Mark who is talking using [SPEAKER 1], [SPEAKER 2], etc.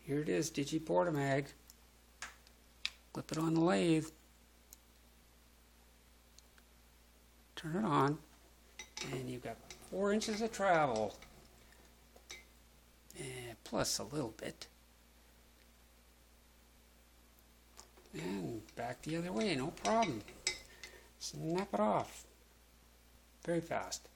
[SPEAKER 1] Here it is, Digiportamag. Flip it on the lathe. Turn it on. And you've got 4 inches of travel. Plus a little bit. And back the other way, no problem. Snap it off. Very fast.